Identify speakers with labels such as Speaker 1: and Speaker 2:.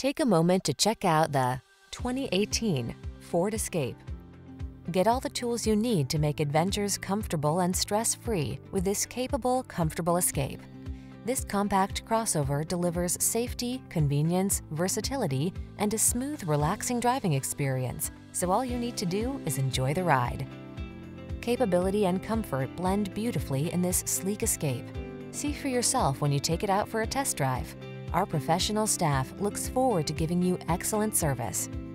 Speaker 1: Take a moment to check out the 2018 Ford Escape. Get all the tools you need to make adventures comfortable and stress-free with this capable, comfortable Escape. This compact crossover delivers safety, convenience, versatility, and a smooth, relaxing driving experience, so all you need to do is enjoy the ride. Capability and comfort blend beautifully in this sleek Escape. See for yourself when you take it out for a test drive. Our professional staff looks forward to giving you excellent service.